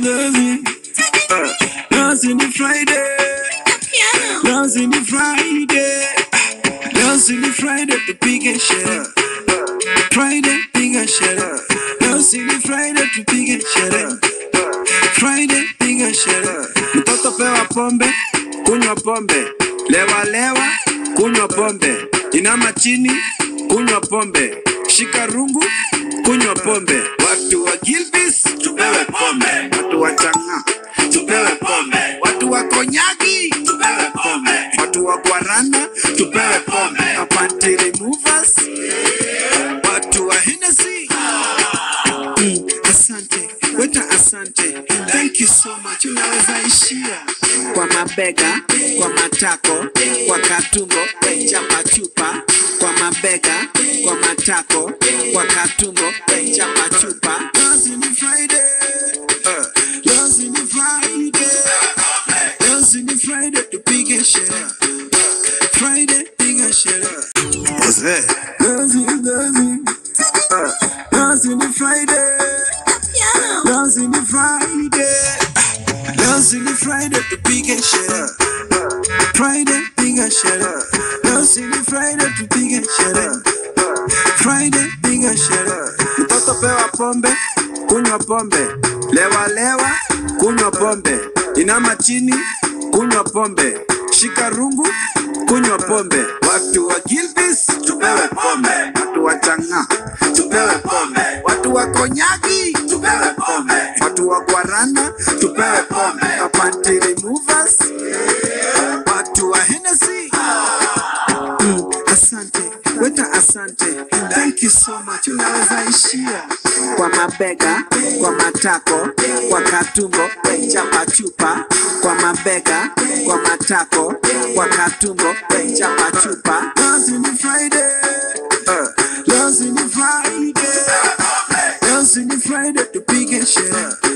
Dancing the Friday. Dancing the Friday. Dancing the Friday, the biggest share. Friday, biggest share. Dancing the Friday, the biggest share. Friday, biggest share. Mtoto pewa pombe, kunywa pombe. Lewa lewa, kunywa pombe. Inama chini, kunywa pombe. Shika rungu, kunywa pombe. Watu wa Gilbis, tupewe pombe. Watu wa Changa, tupewe pombe. Watu wa Konyagi, tupewe pombe. Watu wa Guarana, tupewe pombe. Apante removers, watu wa Hennessy. Asante, weta asante. Thank you so much. Unaweza ishia kwa mabega, kwa matako, kwa katumbo, chapa chupa. Kwa mabega, kwa matako, kwa katumbo, chapa chupa. Dancing the Friday, dancing the Friday, dancing the Friday, the biggest share. Friday, biggest share. What's that? Dancing the Friday, dancing the Friday, dancing the Friday, the biggest share. Friday, biggest share. Dancing the Friday, the biggest share. Friday, biggest share. Mtoto pewa pombe, kunywa pombe. Lewa lewa, kunywa pombe. Inama chini, kunywa pombe. Shika rungu, kunywa pombe. Watu wa Gilbis, tupewe pombe. Watu wa Changa, tupewe pombe. Watu wa Konyagi, tupewe pombe. Watu wa Guarana, tupewe pombe. Apante removers, watu wa Hennessy. Asante, weta asante. Thank you so much. Unaweza ishia kwa mabega, kwa matako, kwa katumbo, chapa chupa. Kwa mabega, kwa matako, kwa katumbo, chapa chupa. Dancing the Friday, dancing the Friday, dancing the Friday, the biggest share.